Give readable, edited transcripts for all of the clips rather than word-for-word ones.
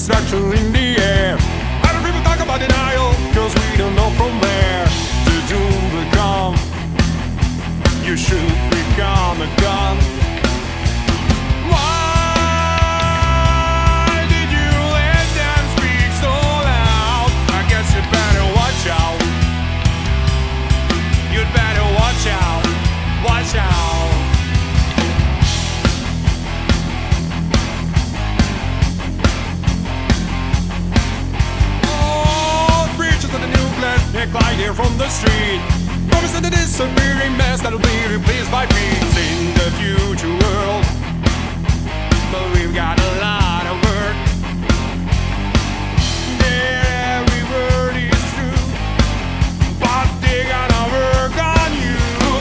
destruction in the air. Other people talk about denial, cause we don't know from where the doom will come. You should become a gun. Why did you let them speak so loud? I guess you better watch out. You'd better watch out. Watch out. Oh, preachers of the nuclear, they glide here from the street. Promise that the disappearing mess that'll be replaced by peace in the future world. But we've got a lot of work. Their every word is true, but they gotta work on you.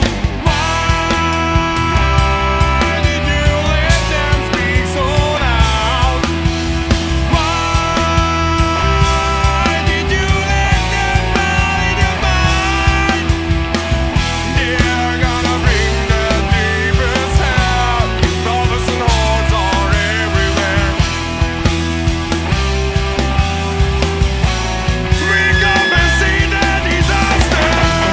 Why did you let them speak so loud? Why did you let them violate your mind? They're gonna bring the deepest hell. Prophets and hordes are everywhere. Wake up and see the disaster.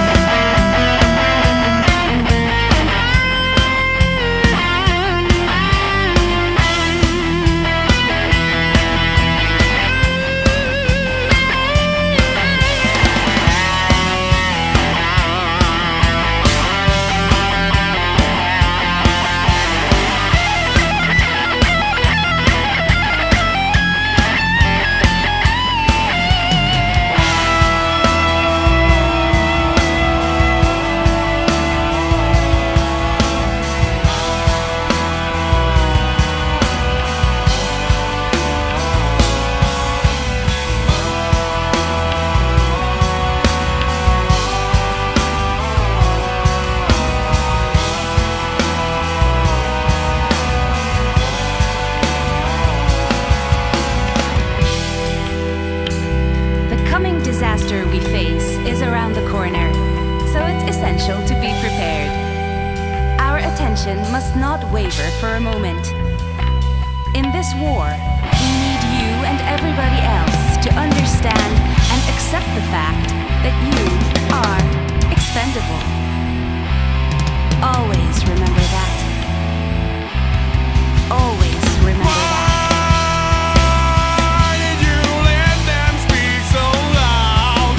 The coming disaster we face is around the corner, so it's essential to be prepared. Our attention must not waver for a moment. In this war, we need you and everybody else to understand and accept the fact that you are expendable. Always remember that. Always remember that. Why did you let them speak so loud?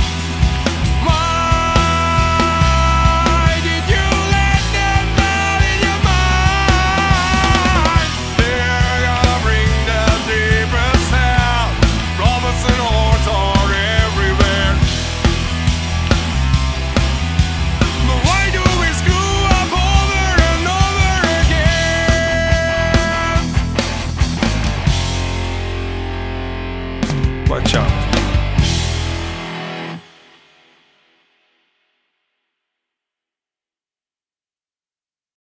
Why did you let them violate your mind? They're gonna bring the deepest hell. Prophets and hordes are everywhere. But why do we screw up over and over again? Watch out.